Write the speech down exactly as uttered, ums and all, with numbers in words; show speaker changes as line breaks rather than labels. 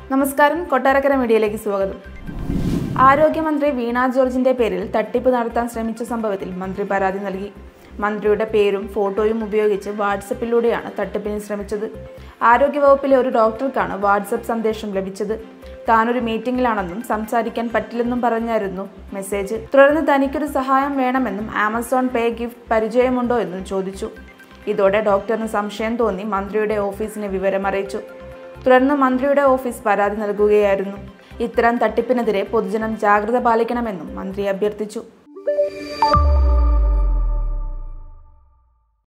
നമസ്കാരം, കൊട്ടാരക്കര മീഡിയയിലേക്ക് സ്വാഗതം. ആരോഗ്യമന്ത്രി വീണ ജോർജിന്റെ പേരിൽ തട്ടിപ്പ് നടത്താൻ ശ്രമിച്ച സംഭവത്തിൽ മന്ത്രി പരാതി നൽകി. മന്ത്രിയുടെ പേരും ഫോട്ടോയും ഉപയോഗിച്ച് വാട്സപ്പിലൂടെയാണ് തട്ടിപ്പിന് ശ്രമിച്ചത്. ആരോഗ്യവകുപ്പിലെ ഒരു ഡോക്ടർക്കാണ് വാട്സപ്പ് സന്ദേശം ലഭിച്ചത്. താനൊരു മീറ്റിംഗിലാണെന്നും സംസാരിക്കാൻ പറ്റില്ലെന്നും പറഞ്ഞായിരുന്നു മെസ്സേജ്. തുടർന്ന് തനിക്കൊരു സഹായം വേണമെന്നും ആമസോൺ പേ ഗിഫ്റ്റ് പരിചയമുണ്ടോ എന്നും ചോദിച്ചു. ഇതോടെ ഡോക്ടറിന് സംശയം തോന്നി മന്ത്രിയുടെ ഓഫീസിനെ വിവരമറിയിച്ചു. തുടർന്ന് മന്ത്രിയുടെ ഓഫീസ് പരാതി നൽകുകയായിരുന്നു. ഇത്തരം തട്ടിപ്പിനെതിരെ പൊതുജനം ജാഗ്രത പാലിക്കണമെന്നും മന്ത്രി അഭ്യർത്ഥിച്ചു.